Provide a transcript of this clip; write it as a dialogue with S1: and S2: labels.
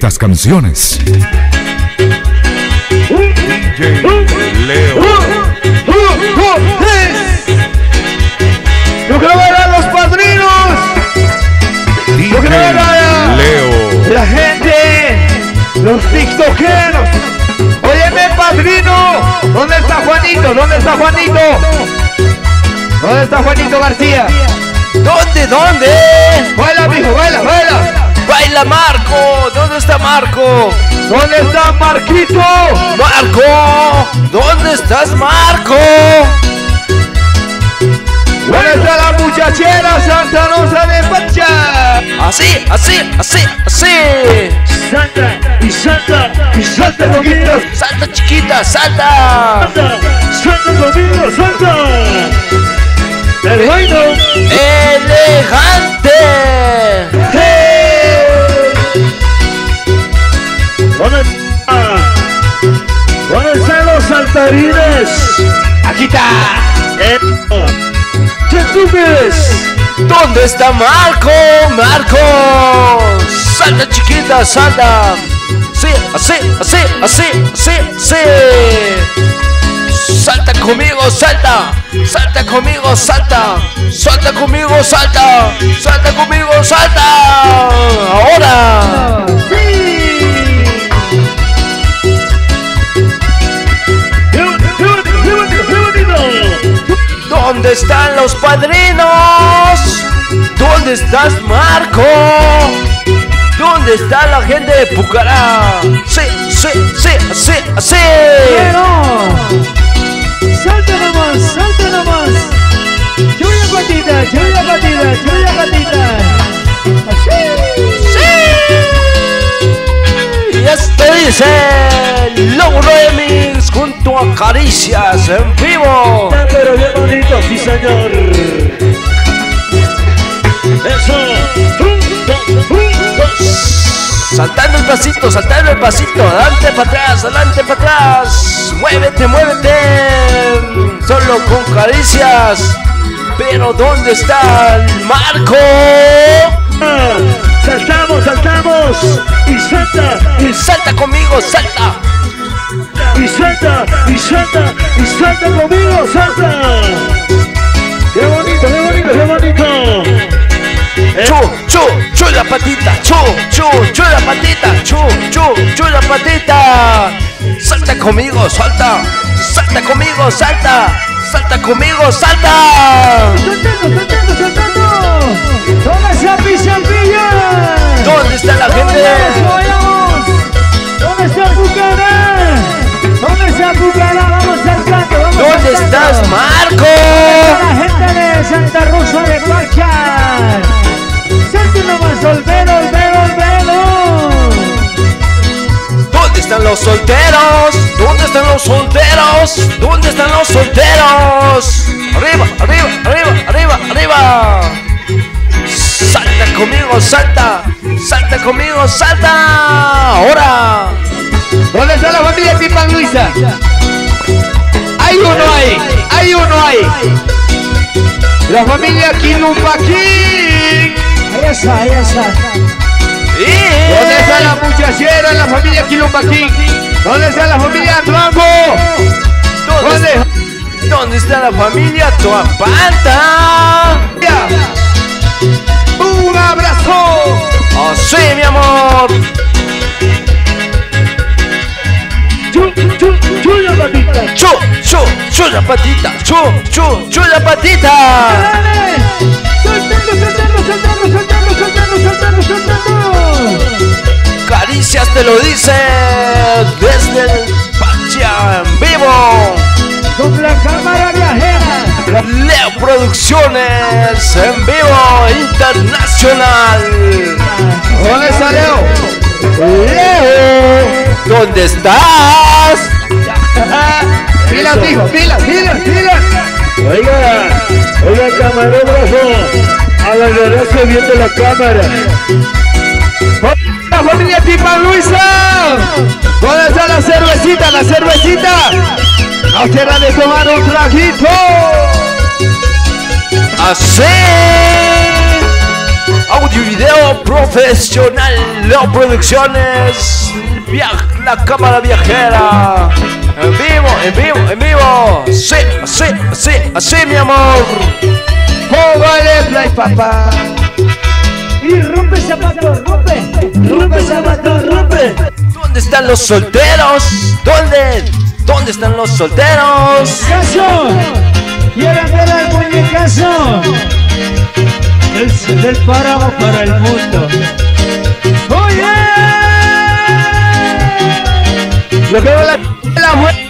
S1: estas canciones. DJ Leo.
S2: Yo quiero ver a los padrinos. Yo quiero ver a
S1: Leo.
S2: la gente, los tiktokeros. Óyeme, padrino. ¿Dónde está Juanito? ¿Dónde está Juanito? ¿Dónde está Juanito García?
S3: ¿Dónde?
S2: Baila, mijo, baila, baila.
S3: Baila Marco. ¿Dónde está Marco?
S2: ¿Dónde está Marquito?
S3: Marco. ¿Dónde estás, Marco?
S2: ¿Dónde está la muchachera Santa Rosa de Pacha?
S3: Así.
S2: Salta y salta y salta conmigo.
S3: Salta, chiquita, salta.
S2: Salta conmigo, salta. El bailo
S3: Elegante.
S2: ¿Dónde están los saltarines? Aquí está.
S3: ¿Dónde está Marco? Marco. Salta, chiquita, salta. Sí, así. Salta conmigo, salta. Salta conmigo, salta. Salta conmigo, salta. Salta conmigo, salta. Ahora. ¿Dónde están los padrinos? ¿Dónde estás, Marco? ¿Dónde está la gente de Pucará? Sí.
S2: Pero salta nomás. Chuya patita.
S3: Y esto dice Low Remix junto a Caricias en vivo.
S2: Pero bien bonito, sí señor. Eso.
S3: Saltando el pasito, adelante para atrás, muévete, solo con caricias. Pero ¿dónde está el Marco?
S2: Saltamos y
S3: Salta conmigo, salta.
S2: y salta conmigo, salta. Qué bonito.
S3: Chu la patita, chu la patita. Salta conmigo, salta. Salta conmigo, salta. Salta conmigo, salta.
S2: Saltando. ¿Dónde está Pichampilla?
S3: ¿Dónde está la gente?
S2: ¿Dónde está Pucará? Vamos saltando.
S3: ¿Dónde estás, Marco?
S2: La gente de Santa Rosa de Pacha. Salte nomás, soltero.
S3: ¿Dónde están los solteros? Arriba. Salta conmigo, salta. Ahora.
S2: ¿Dónde está la familia Pipan Luisa? Hay uno ahí. La familia Quilumpaquín. Ahí está. ¿Dónde está la muchachera, la familia Quilumpaquín? ¿Dónde está la familia Trambo?
S3: ¿Dónde está la familia Tuapanta?
S2: Un abrazo.
S3: Así, mi amor.
S2: Chuya patita.
S3: Chu la patita. Chu la patita.
S2: Saltando.
S3: Caricias te lo dice desde el Pacha en vivo.
S2: Con la cámara viajera.
S3: Leo Producciones en vivo internacional.
S2: ¿Dónde está Leo?
S3: ¿Dónde estás?
S2: Pilas, mijo, pilas. Oiga, camarógrafo, a la verdad se viene la cámara. La familia Pipan Luisa. ¿Dónde está la cervecita? No será de tomar un traguito.
S3: Así. Audio y video profesional, Leo Producciones, la cámara viajera. En vivo, en vivo, en vivo. Sí, así, así, así, mi amor.
S2: Oh, vale, play, papá.
S4: Y rompe zapato, rompe zapato, rompe.
S3: ¿Dónde están los solteros? ¿Dónde están los solteros?
S4: ¡Caso! ¡Quiero ver al muñecazo! Del páramo para el mundo. ¡Oye!
S2: Lo que va la muerte.